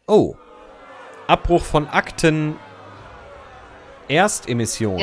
Oh. Abbruch von Akten Erstemission.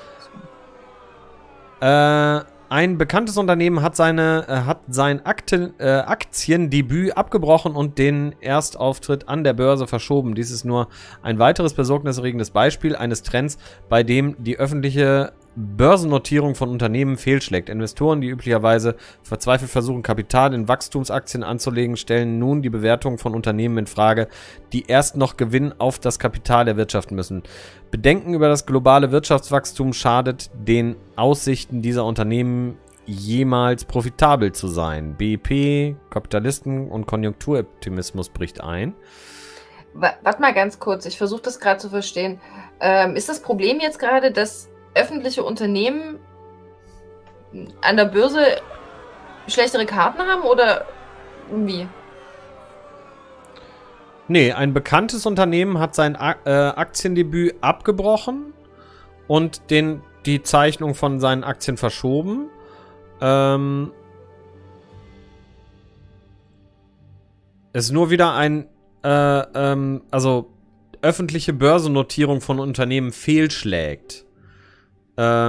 Ein bekanntes Unternehmen hat sein Aktiendebüt abgebrochen und den Erstauftritt an der Börse verschoben. Dies ist nur ein weiteres besorgniserregendes Beispiel eines Trends, bei dem die öffentliche Börsennotierung von Unternehmen fehlschlägt. Investoren, die üblicherweise verzweifelt versuchen, Kapital in Wachstumsaktien anzulegen, stellen nun die Bewertung von Unternehmen in Frage, die erst noch Gewinn auf das Kapital erwirtschaften müssen. Bedenken über das globale Wirtschaftswachstum schadet den Aussichten dieser Unternehmen, jemals profitabel zu sein. BIP, Kapitalisten und Konjunkturoptimismus bricht ein. Warte mal ganz kurz, ich versuche das gerade zu verstehen. Ist das Problem jetzt gerade, dass öffentliche Unternehmen an der Börse schlechtere Karten haben oder wie? Nee, ein bekanntes Unternehmen hat sein Aktiendebüt abgebrochen und die Zeichnung von seinen Aktien verschoben. Es ist nur wieder also öffentliche Börsennotierung von Unternehmen fehlschlägt. Ja.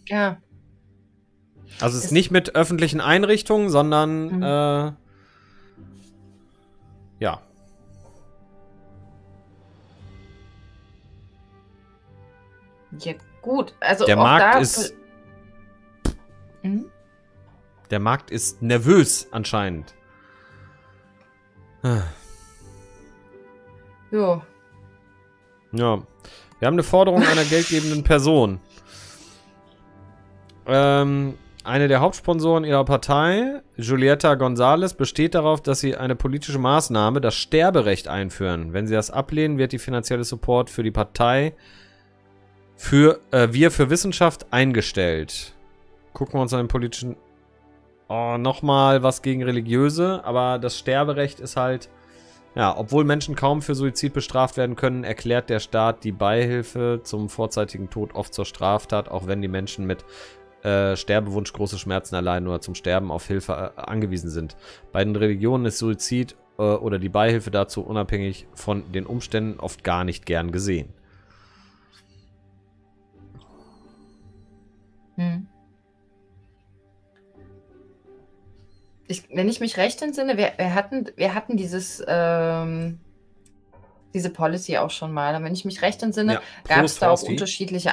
Also es ist nicht mit öffentlichen Einrichtungen, sondern ja. Ja, gut. Also der auch Markt ist. Der Markt ist nervös anscheinend. Ja. Ja. Wir haben eine Forderung einer geldgebenden Person. Eine der Hauptsponsoren ihrer Partei, Julieta González, besteht darauf, dass sie eine politische Maßnahme, das Sterberecht, einführen. Wenn sie das ablehnen, wird die finanzielle Support für die Partei Wir für Wissenschaft eingestellt. Gucken wir uns an den politischen... Oh, nochmal was gegen Religiöse, aber das Sterberecht ist halt... Ja, obwohl Menschen kaum für Suizid bestraft werden können, erklärt der Staat die Beihilfe zum vorzeitigen Tod oft zur Straftat, auch wenn die Menschen mit Sterbewunsch große Schmerzen erleiden oder zum Sterben auf Hilfe angewiesen sind. Bei den Religionen ist Suizid oder die Beihilfe dazu unabhängig von den Umständen oft gar nicht gern gesehen. Wenn ich mich recht entsinne, wir hatten diese Policy auch schon mal. Und wenn ich mich recht entsinne, Ja, gab es da auch Fausti. unterschiedliche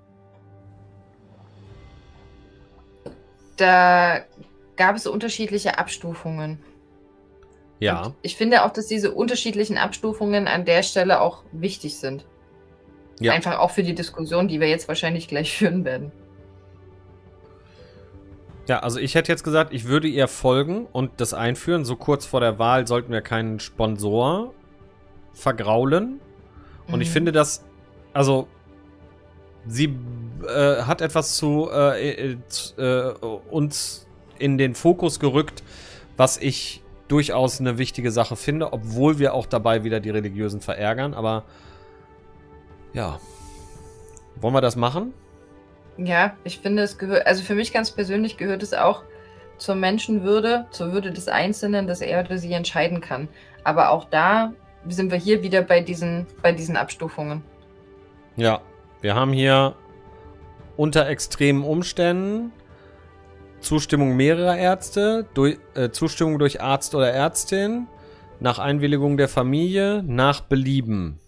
Abstufungen. Ja. Und ich finde auch, dass diese unterschiedlichen Abstufungen an der Stelle auch wichtig sind. Ja. Einfach auch für die Diskussion, die wir jetzt wahrscheinlich gleich führen werden. Ja, also ich hätte jetzt gesagt, ich würde ihr folgen und das einführen. So kurz vor der Wahl sollten wir keinen Sponsor vergraulen. Und ich finde, dass, also, sie hat etwas zu uns in den Fokus gerückt, was ich durchaus eine wichtige Sache finde, obwohl wir auch dabei wieder die Religiösen verärgern. Aber ja, wollen wir das machen? Ja, ich finde, es gehört, also für mich ganz persönlich gehört es auch zur Menschenwürde, zur Würde des Einzelnen, dass er oder sie entscheiden kann. Aber auch da sind wir hier wieder bei diesen Abstufungen. Ja, wir haben hier unter extremen Umständen Zustimmung mehrerer Ärzte, Zustimmung durch Arzt oder Ärztin, nach Einwilligung der Familie, nach Belieben.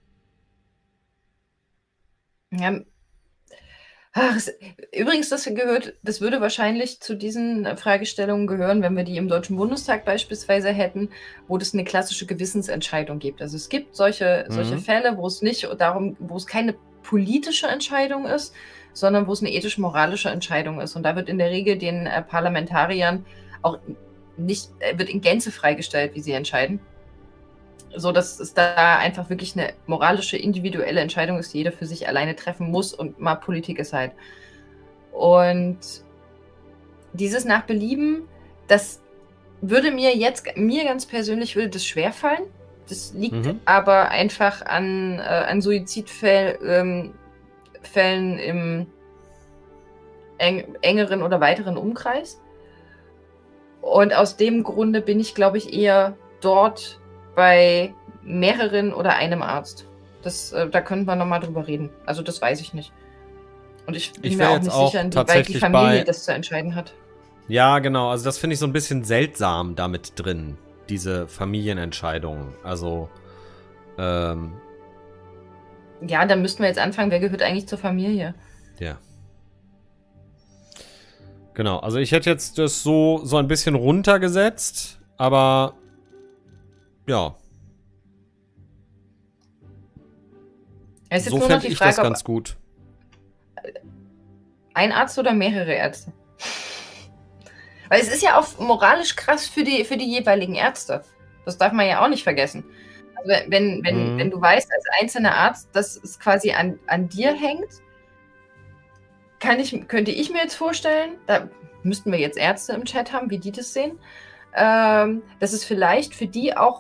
Ja. Übrigens, das würde wahrscheinlich zu diesen Fragestellungen gehören, wenn wir die im Deutschen Bundestag beispielsweise hätten, wo es eine klassische Gewissensentscheidung gibt. Also es gibt solche Fälle, wo es keine politische Entscheidung ist, sondern wo es eine ethisch-moralische Entscheidung ist. Und da wird in der Regel den Parlamentariern auch wird in Gänze freigestellt, wie sie entscheiden. So dass es da einfach wirklich eine moralische, individuelle Entscheidung ist, die jeder für sich alleine treffen muss und mal Politik ist halt. Und dieses nach Belieben, das würde mir ganz persönlich würde das schwerfallen. Das liegt aber einfach an Suizidfällen im engeren oder weiteren Umkreis. Und aus dem Grunde bin ich, glaube ich, eher dort bei mehreren oder einem Arzt. Da könnten wir nochmal drüber reden. Also das weiß ich nicht. Und ich bin mir auch nicht sicher, inwieweit die Familie das zu entscheiden hat. Ja, genau. Also das finde ich so ein bisschen seltsam damit drin, diese Familienentscheidungen. Also, ja, dann müssten wir jetzt anfangen, wer gehört eigentlich zur Familie? Ja. Genau, also ich hätte jetzt das so ein bisschen runtergesetzt, aber ja. Es ist so nur noch die Frage, das ganz gut. Ein Arzt oder mehrere Ärzte? Weil es ist ja auch moralisch krass für die jeweiligen Ärzte. Das darf man ja auch nicht vergessen. Also wenn du weißt, als einzelner Arzt, dass es quasi an dir hängt, könnte ich mir jetzt vorstellen, da müssten wir jetzt Ärzte im Chat haben, wie die das sehen, dass es vielleicht für die auch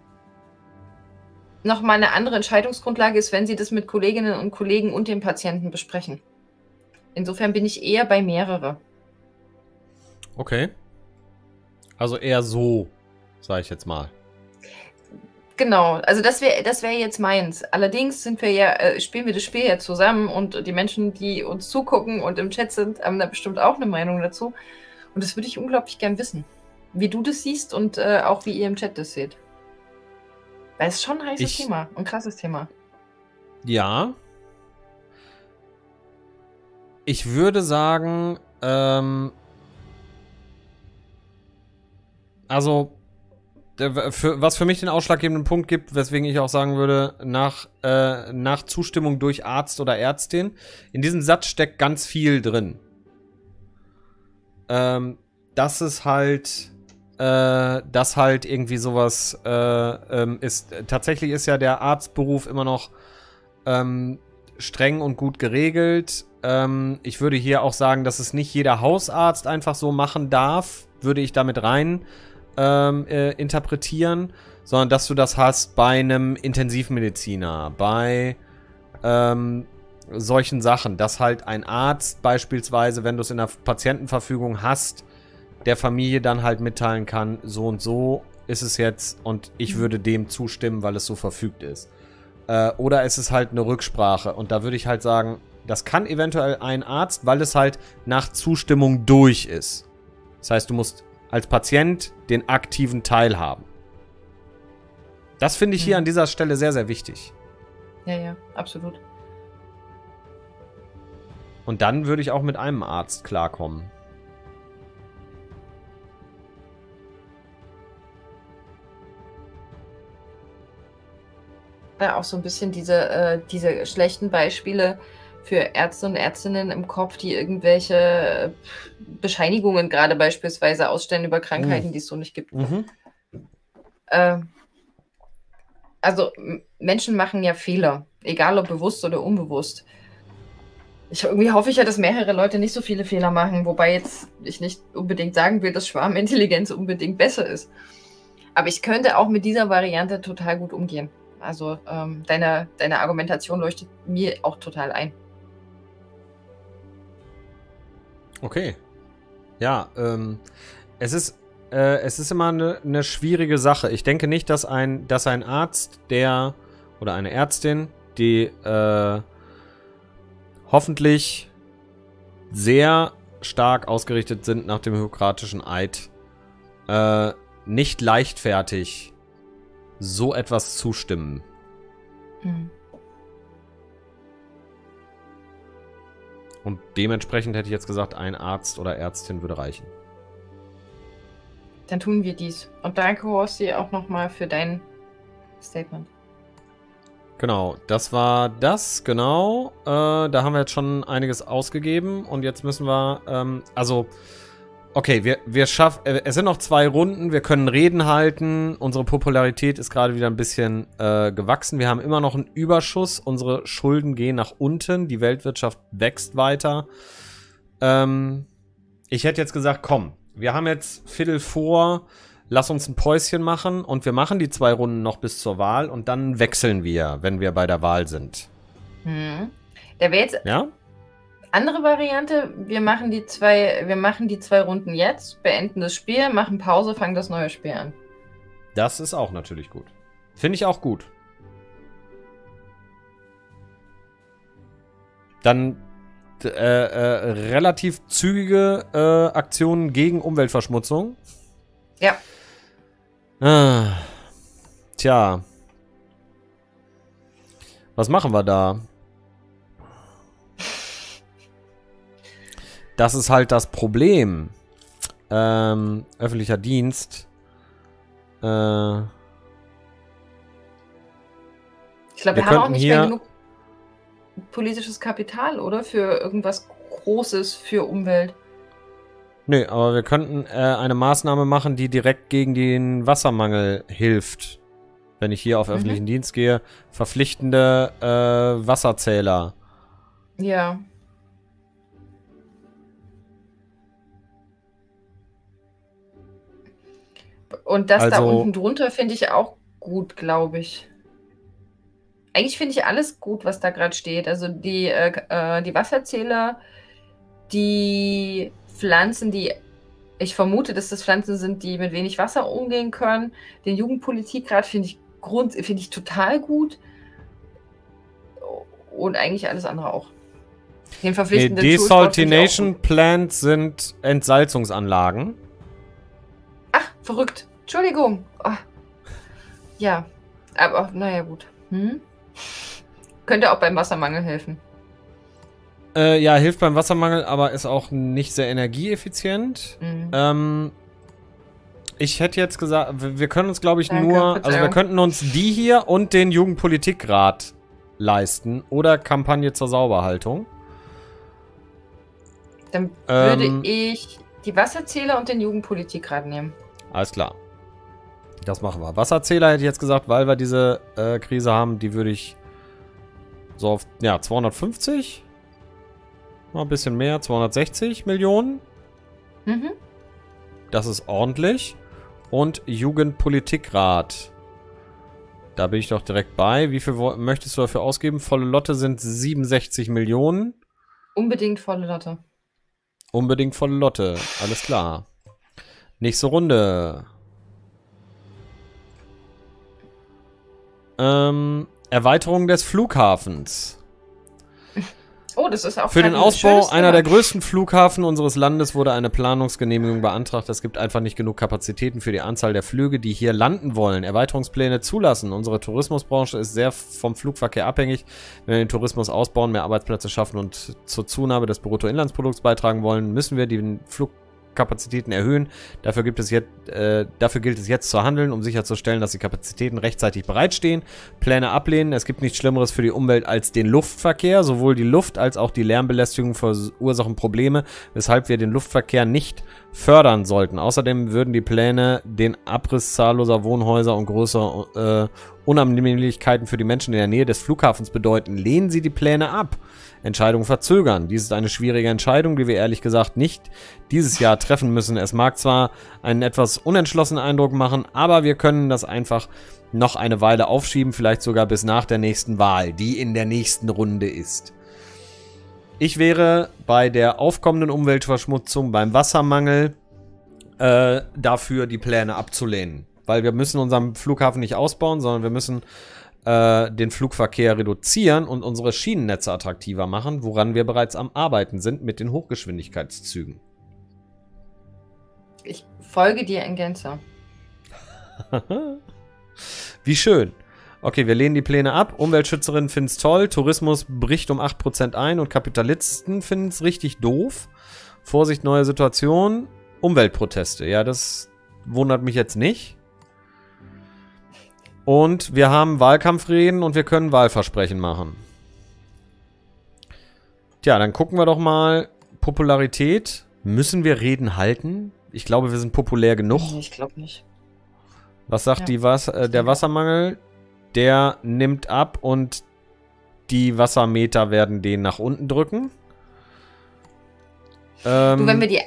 nochmal eine andere Entscheidungsgrundlage ist, wenn sie das mit Kolleginnen und Kollegen und dem Patienten besprechen. Insofern bin ich eher bei mehrere. Okay. Also eher so, sage ich jetzt mal. Genau, also das wär jetzt meins. Allerdings spielen wir das Spiel ja zusammen und die Menschen, die uns zugucken und im Chat sind, haben da bestimmt auch eine Meinung dazu. Und das würde ich unglaublich gern wissen. Wie du das siehst und auch wie ihr im Chat das seht. Weil es ist schon ein heißes Thema, ein krasses Thema. Ja. Ich würde sagen, also, was für mich den ausschlaggebenden Punkt gibt, weswegen ich auch sagen würde, nach Zustimmung durch Arzt oder Ärztin, in diesem Satz steckt ganz viel drin. Dass halt irgendwie sowas ist. Tatsächlich ist ja der Arztberuf immer noch streng und gut geregelt. Ich würde hier auch sagen, dass es nicht jeder Hausarzt einfach so machen darf, würde ich damit rein interpretieren, sondern dass du das hast bei einem Intensivmediziner, bei solchen Sachen, dass halt ein Arzt beispielsweise, wenn du es in der Patientenverfügung hast, der Familie dann halt mitteilen kann, so und so ist es jetzt und ich würde dem zustimmen, weil es so verfügt ist. Oder ist es halt eine Rücksprache und da würde ich halt sagen, das kann eventuell ein Arzt, weil es halt nach Zustimmung durch ist. Das heißt, du musst als Patient den aktiven Teil haben. Das finde ich hier an dieser Stelle sehr, sehr wichtig. Ja, absolut. Und dann würde ich auch mit einem Arzt klarkommen. Ja, auch so ein bisschen diese schlechten Beispiele für Ärzte und Ärztinnen im Kopf, die irgendwelche Bescheinigungen gerade beispielsweise ausstellen über Krankheiten, die es so nicht gibt. Also Menschen machen ja Fehler, egal ob bewusst oder unbewusst. Irgendwie hoffe ich ja, dass mehrere Leute nicht so viele Fehler machen, wobei jetzt ich nicht unbedingt sagen will, dass Schwarmintelligenz unbedingt besser ist. Aber ich könnte auch mit dieser Variante total gut umgehen. Also deine Argumentation leuchtet mir auch total ein. Okay. Ja, es ist immer eine schwierige Sache. Ich denke nicht, dass ein Arzt, oder eine Ärztin, die hoffentlich sehr stark ausgerichtet sind nach dem Hippokratischen Eid, nicht leichtfertig so etwas zustimmen. Und dementsprechend hätte ich jetzt gesagt, ein Arzt oder Ärztin würde reichen. Dann tun wir dies. Und danke, Horsti, auch nochmal für dein Statement. Genau, das war das, genau. Da haben wir jetzt schon einiges ausgegeben und jetzt müssen wir, okay, wir schaffen, es sind noch 2 Runden, wir können Reden halten, unsere Popularität ist gerade wieder ein bisschen gewachsen, wir haben immer noch einen Überschuss, unsere Schulden gehen nach unten, die Weltwirtschaft wächst weiter. Ich hätte jetzt gesagt, komm, wir haben jetzt 15:15, lass uns ein Päuschen machen und wir machen die 2 Runden noch bis zur Wahl und dann wechseln wir, wenn wir bei der Wahl sind. Der wäre jetzt... Ja? Andere Variante, wir machen die 2 Runden jetzt, beenden das Spiel, machen Pause, fangen das neue Spiel an. Das ist auch natürlich gut. Finde ich auch gut. Dann relativ zügige Aktionen gegen Umweltverschmutzung. Ja. Tja. Was machen wir da? Das ist halt das Problem. Öffentlicher Dienst. Ich glaube, wir haben auch nicht mehr genug politisches Kapital, oder? Für irgendwas Großes für Umwelt. Nö, aber wir könnten eine Maßnahme machen, die direkt gegen den Wassermangel hilft. Wenn ich hier auf öffentlichen Dienst gehe. Verpflichtende Wasserzähler. Ja. Und das da unten drunter finde ich auch gut, glaube ich. Eigentlich finde ich alles gut, was da gerade steht. Also die Wasserzähler, die Pflanzen, die ich vermute, dass das Pflanzen sind, die mit wenig Wasser umgehen können. Den Jugendpolitikrat finde ich total gut. Und eigentlich alles andere auch. Den verpflichtenden Desaltination Plants sind Entsalzungsanlagen. Ach, verrückt. Entschuldigung. Oh. Ja, aber naja, gut. Könnte auch beim Wassermangel helfen. Ja, hilft beim Wassermangel, aber ist auch nicht sehr energieeffizient. Ich hätte jetzt gesagt, wir können uns, glaube ich, wir könnten uns die hier und den Jugendpolitikrat leisten oder Kampagne zur Sauberhaltung. Dann würde ich die Wasserzähler und den Jugendpolitikrat nehmen. Alles klar. Das machen wir. Wasserzähler hätte ich jetzt gesagt, weil wir diese Krise haben, die würde ich so auf, 250? Mal ein bisschen mehr, 260 Millionen. Das ist ordentlich. Und Jugendpolitikrat. Da bin ich doch direkt bei. Wie viel möchtest du dafür ausgeben? Volle Lotte sind 67 Millionen. Unbedingt volle Lotte. Unbedingt volle Lotte. Alles klar. Nächste Runde. Erweiterung des Flughafens. Oh, das ist auch für den Ausbau einer der größten Flughafen unseres Landes wurde eine Planungsgenehmigung beantragt. Es gibt einfach nicht genug Kapazitäten für die Anzahl der Flüge, die hier landen wollen. Erweiterungspläne zulassen. Unsere Tourismusbranche ist sehr vom Flugverkehr abhängig. Wenn wir den Tourismus ausbauen, mehr Arbeitsplätze schaffen und zur Zunahme des Bruttoinlandsprodukts beitragen wollen, müssen wir die Flugkapazitäten erhöhen. Dafür gilt es jetzt zu handeln, um sicherzustellen, dass die Kapazitäten rechtzeitig bereitstehen. Pläne ablehnen. Es gibt nichts Schlimmeres für die Umwelt als den Luftverkehr. Sowohl die Luft als auch die Lärmbelästigung verursachen Probleme, weshalb wir den Luftverkehr nicht fördern sollten. Außerdem würden die Pläne den Abriss zahlloser Wohnhäuser und größere Unannehmlichkeiten für die Menschen in der Nähe des Flughafens bedeuten. Lehnen Sie die Pläne ab. Entscheidung verzögern. Dies ist eine schwierige Entscheidung, die wir ehrlich gesagt nicht dieses Jahr treffen müssen. Es mag zwar einen etwas unentschlossenen Eindruck machen, aber wir können das einfach noch eine Weile aufschieben, vielleicht sogar bis nach der nächsten Wahl, die in der nächsten Runde ist. Ich wäre bei der aufkommenden Umweltverschmutzung, beim Wassermangel, dafür die Pläne abzulehnen. Weil wir müssen unseren Flughafen nicht ausbauen, sondern wir müssen den Flugverkehr reduzieren und unsere Schienennetze attraktiver machen, woran wir bereits am Arbeiten sind mit den Hochgeschwindigkeitszügen. Ich folge dir in Gänze. Wie schön. Okay, wir lehnen die Pläne ab. Umweltschützerinnen finden es toll. Tourismus bricht um 8% ein und Kapitalisten finden es richtig doof. Vorsicht, neue Situation. Umweltproteste. Ja, das wundert mich jetzt nicht. Und wir haben Wahlkampfreden und wir können Wahlversprechen machen. Tja, dann gucken wir doch mal. Popularität. Müssen wir Reden halten? Ich glaube, wir sind populär genug. Ich glaube nicht. Was sagt der Wassermangel? Der nimmt ab und die Wassermeter werden den nach unten drücken. Du, wenn wir die...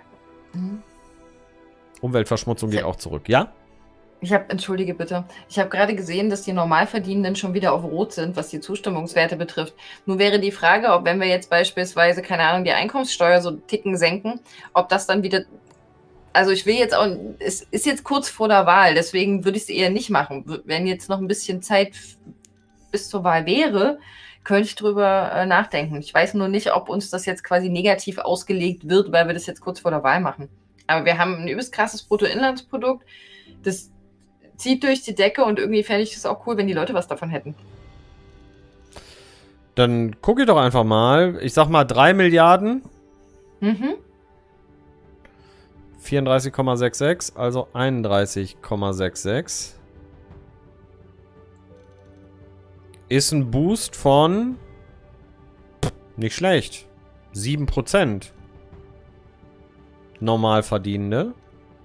Umweltverschmutzung geht auch zurück, ja? Entschuldige bitte. Ich habe gerade gesehen, dass die Normalverdienenden schon wieder auf Rot sind, was die Zustimmungswerte betrifft. Nun wäre die Frage, ob wenn wir jetzt beispielsweise, keine Ahnung, die Einkommenssteuer so Ticken senken, ob das dann wieder Also ich will jetzt auch, es ist jetzt kurz vor der Wahl, deswegen würde ich es eher nicht machen. Wenn jetzt noch ein bisschen Zeit bis zur Wahl wäre, könnte ich drüber nachdenken. Ich weiß nur nicht, ob uns das jetzt quasi negativ ausgelegt wird, weil wir das jetzt kurz vor der Wahl machen. Aber wir haben ein übelst krasses Bruttoinlandsprodukt. Das zieht durch die Decke und irgendwie fände ich es auch cool, wenn die Leute was davon hätten. Dann gucke ich doch einfach mal. Ich sag mal 3 Milliarden. Mhm. 34,66, also 31,66. Ist ein Boost von nicht schlecht. 7%. Normalverdienende.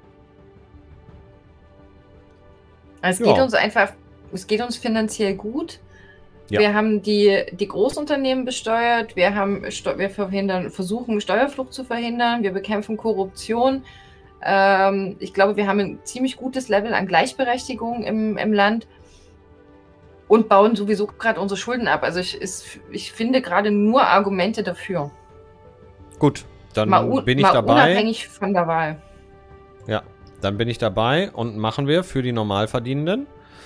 Es geht uns einfach, es geht uns finanziell gut. Ja. Wir haben die Großunternehmen besteuert, wir versuchen Steuerflucht zu verhindern, wir bekämpfen Korruption. Ich glaube, wir haben ein ziemlich gutes Level an Gleichberechtigung im Land und bauen sowieso gerade unsere Schulden ab. Also ich finde gerade nur Argumente dafür. Gut, dann bin ich dabei. Unabhängig von der Wahl. Ja, dann bin ich dabei und machen wir für die Normalverdienenden.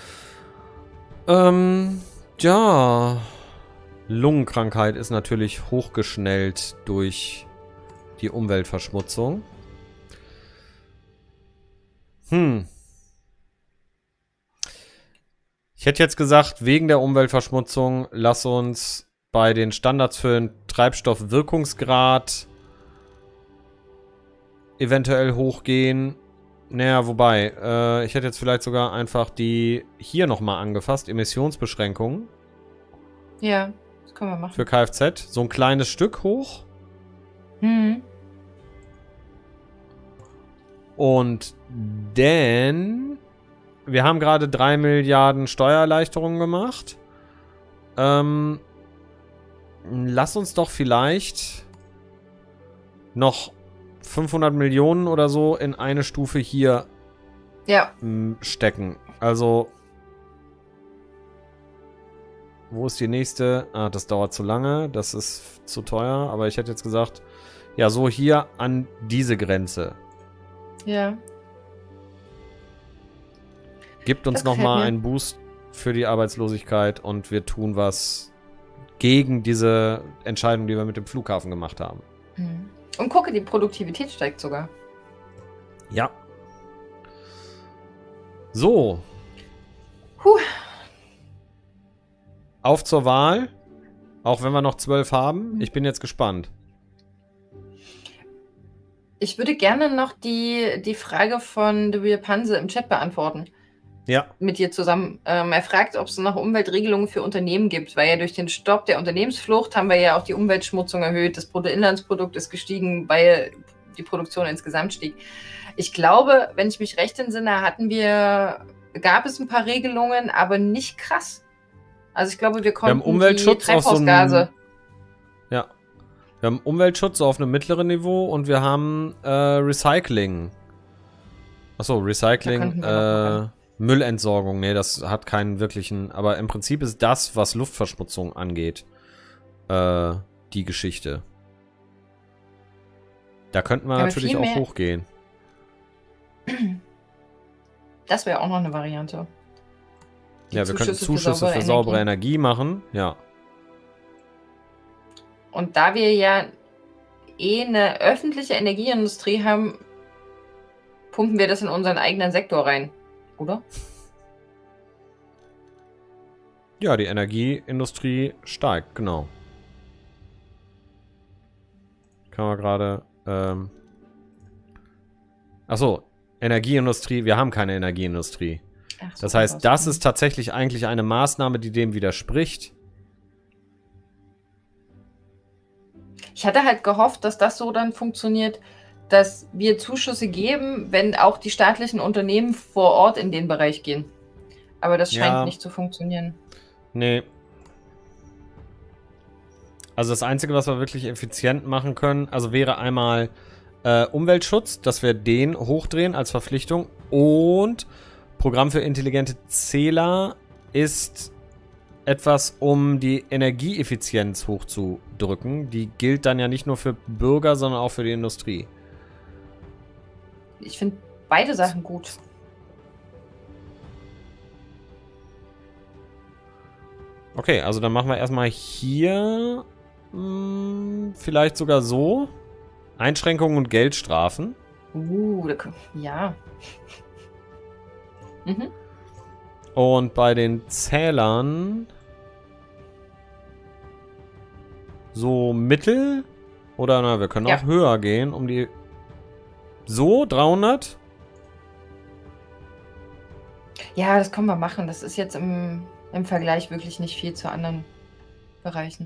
Ja, Lungenkrankheit ist natürlich hochgeschnellt durch die Umweltverschmutzung. Ich hätte jetzt gesagt, wegen der Umweltverschmutzung, lass uns bei den Standards für den Treibstoffwirkungsgrad eventuell hochgehen. Naja, wobei, ich hätte jetzt vielleicht sogar einfach die hier nochmal angefasst, Emissionsbeschränkungen. Ja, das können wir machen. Für Kfz, so ein kleines Stück hoch. Und denn wir haben gerade 3 Milliarden Steuererleichterungen gemacht. Lass uns doch vielleicht noch 500 Millionen oder so in eine Stufe hier stecken. Also, wo ist die nächste? Ah, das dauert zu lange. Das ist zu teuer. Aber ich hätte jetzt gesagt, ja, so hier an diese Grenze. Ja. Gibt uns nochmal einen Boost für die Arbeitslosigkeit und wir tun was gegen diese Entscheidung, die wir mit dem Flughafen gemacht haben. Und gucke, die Produktivität steigt sogar. Ja. So. Auf zur Wahl. Auch wenn wir noch 12 haben. Ich bin jetzt gespannt. Ich würde gerne noch die Frage von The Real Panse im Chat beantworten. Ja. Mit dir zusammen. Er fragt, ob es noch Umweltregelungen für Unternehmen gibt, weil ja durch den Stopp der Unternehmensflucht haben wir ja auch die Umweltschmutzung erhöht, das Bruttoinlandsprodukt ist gestiegen, weil die Produktion insgesamt stieg. Ich glaube, wenn ich mich recht entsinne, gab es ein paar Regelungen, aber nicht krass. Also ich glaube, wir konnten Umweltschutz die Treibhausgase... Ja. Wir haben Umweltschutz auf einem mittleren Niveau und wir haben Recycling. Achso, Recycling, Müllentsorgung. Nee, das hat keinen wirklichen... Aber im Prinzip ist das, was Luftverschmutzung angeht, die Geschichte. Da könnten wir natürlich auch hochgehen. Das wäre auch noch eine Variante. Ja, wir könnten Zuschüsse für saubere Energie machen. Ja. Und da wir ja eine öffentliche Energieindustrie haben, pumpen wir das in unseren eigenen Sektor rein, oder? Ja, die Energieindustrie steigt, genau. Kann man gerade... Achso, Energieindustrie. Wir haben keine Energieindustrie. Ach so, das heißt, das ist tatsächlich eigentlich eine Maßnahme, die dem widerspricht. Ich hatte halt gehofft, dass das so dann funktioniert, dass wir Zuschüsse geben, wenn auch die staatlichen Unternehmen vor Ort in den Bereich gehen. Aber das scheint nicht zu funktionieren. Nee. Also das Einzige, was wir wirklich effizient machen können, also wäre einmal Umweltschutz, dass wir den hochdrehen als Verpflichtung. Und Programm für intelligente Zähler ist etwas, um die Energieeffizienz hochzudrücken. Die gilt dann ja nicht nur für Bürger, sondern auch für die Industrie. Ich finde beide Sachen gut. Okay, also dann machen wir erstmal hier vielleicht sogar so. Einschränkungen und Geldstrafen. Ja. Mhm. Und bei den Zählern so mittel. Oder na, wir können auch höher gehen, um die... So, 300? Ja, das können wir machen. Das ist jetzt im Vergleich wirklich nicht viel zu anderen Bereichen.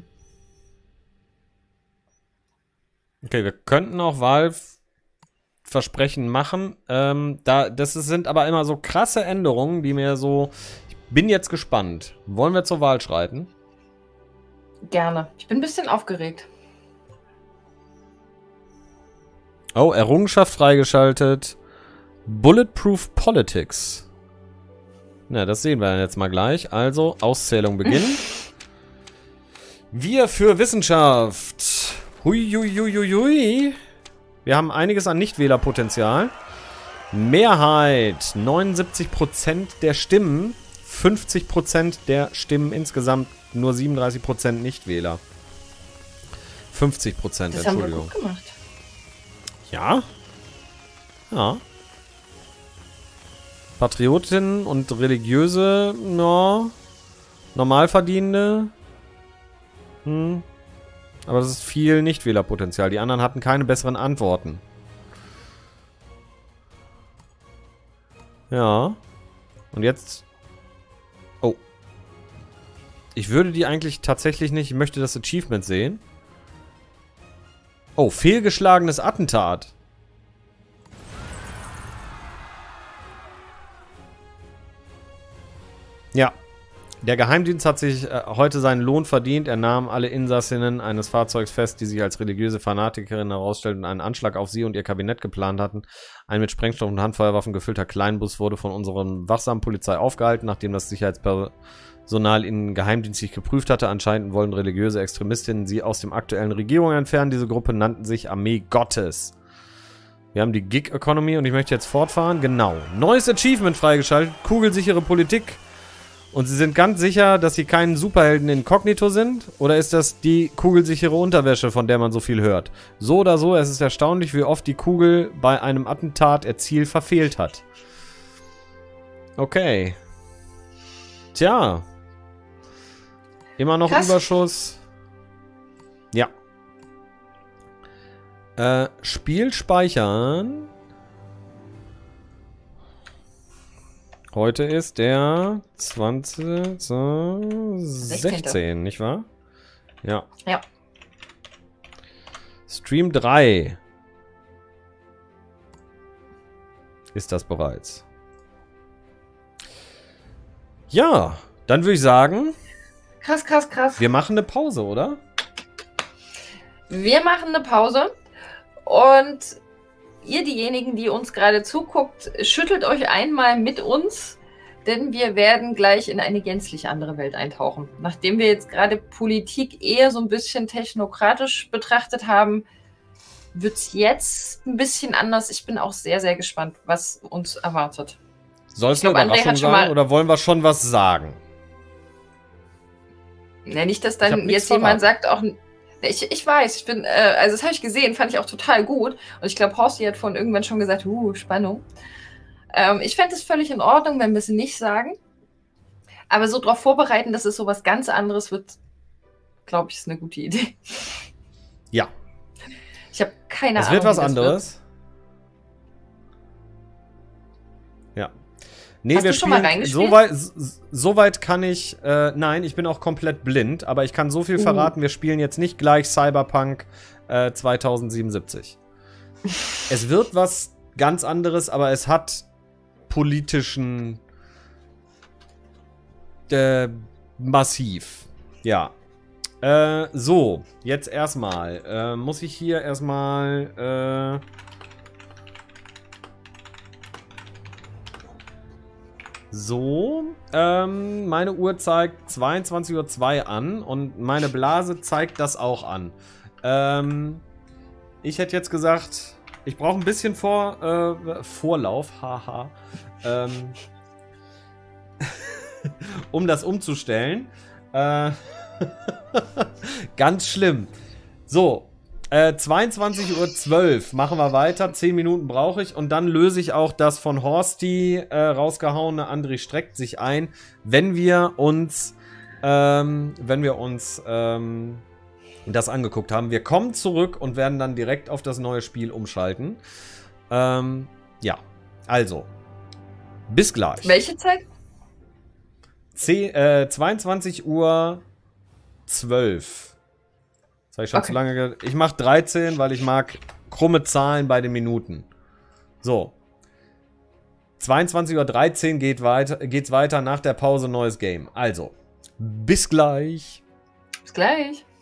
Okay, wir könnten auch Wahlversprechen machen. Sind aber immer so krasse Änderungen, die mir so... Ich bin jetzt gespannt. Wollen wir zur Wahl schreiten? Gerne. Ich bin ein bisschen aufgeregt. Oh, Errungenschaft freigeschaltet. Bulletproof Politics. Na, das sehen wir jetzt mal gleich. Also, Auszählung beginnen. Wir für Wissenschaft. Huiuiuiui. Wir haben einiges an Nichtwählerpotenzial. Mehrheit. 79% der Stimmen. 50% der Stimmen insgesamt. Nur 37% Nichtwähler. 50%, Entschuldigung. Das haben wir gut gemacht. Ja. Ja. Patriotinnen und religiöse, no, Normalverdienende. Aber das ist viel Nichtwählerpotenzial. Die anderen hatten keine besseren Antworten. Ja. Und jetzt... Oh. Ich würde die eigentlich tatsächlich nicht... Ich möchte das Achievement sehen. Oh, fehlgeschlagenes Attentat. Ja. Der Geheimdienst hat sich heute seinen Lohn verdient. Er nahm alle Insassinnen eines Fahrzeugs fest, die sich als religiöse Fanatikerinnen herausstellten und einen Anschlag auf sie und ihr Kabinett geplant hatten. Ein mit Sprengstoff und Handfeuerwaffen gefüllter Kleinbus wurde von unserem wachsamen Polizei aufgehalten, nachdem das Sicherheitspersonal ihn geheimdienstlich geprüft hatte. Anscheinend wollen religiöse Extremistinnen sie aus dem aktuellen Regierung entfernen. Diese Gruppe nannten sich Armee Gottes. Wir haben die Gig Economy und ich möchte jetzt fortfahren. Genau. Neues Achievement freigeschaltet. Kugelsichere Politik. Und Sie sind ganz sicher, dass Sie keinen Superhelden inkognito sind? Oder ist das die kugelsichere Unterwäsche, von der man so viel hört? So oder so, es ist erstaunlich, wie oft die Kugel bei einem Attentat ihr Ziel verfehlt hat. Okay. Tja. Immer noch Krass. Überschuss. Ja. Spiel speichern. Heute ist der 16, nicht wahr? Ja. Ja. Stream 3. Ist das bereits. Ja, dann würde ich sagen... Krass, krass, krass. Wir machen eine Pause, oder? Wir machen eine Pause und... Ihr, diejenigen, die uns gerade zuguckt, schüttelt euch einmal mit uns, denn wir werden gleich in eine gänzlich andere Welt eintauchen. Nachdem wir jetzt gerade Politik eher so ein bisschen technokratisch betrachtet haben, wird es jetzt ein bisschen anders. Ich bin auch sehr, sehr gespannt, was uns erwartet. Soll es eine Überraschung sein oder wollen wir schon was sagen? Ja, nicht, dass dann jetzt jemand sagt, auch... Ich weiß, ich bin, also das habe ich gesehen, fand ich auch total gut. Und ich glaube, Horsti hat vorhin irgendwann schon gesagt, Spannung. Ich fände es völlig in Ordnung, wenn wir es nicht sagen. Aber so darauf vorbereiten, dass es sowas ganz anderes wird, glaube ich, ist eine gute Idee. Ja. Ich habe keine Ahnung. Es wird was anderes. Ja. Nee, Hast du schon mal reingespielt? Soweit kann ich, nein, ich bin auch komplett blind, aber ich kann so viel verraten, wir spielen jetzt nicht gleich Cyberpunk 2077. Es wird was ganz anderes, aber es hat politischen massiv. Ja. So, jetzt erstmal, muss ich hier erstmal, so, meine Uhr zeigt 22:02 Uhr an und meine Blase zeigt das auch an. Ich hätte jetzt gesagt Ich brauche ein bisschen Vorlauf, haha, um das umzustellen. Ganz schlimm. So, 22:12 Uhr machen wir weiter. 10 Minuten brauche ich. Und dann löse ich auch das von Horsti rausgehauene André streckt sich ein, wenn wir uns das angeguckt haben. Wir kommen zurück und werden dann direkt auf das neue Spiel umschalten. Ja, also. Bis gleich. Welche Zeit? 22:12 Uhr. Das habe ich schon zu lange. Ich mache 13, weil ich mag krumme Zahlen bei den Minuten. So. 22:13 Uhr geht's weiter. Nach der Pause neues Game. Also, bis gleich. Bis gleich.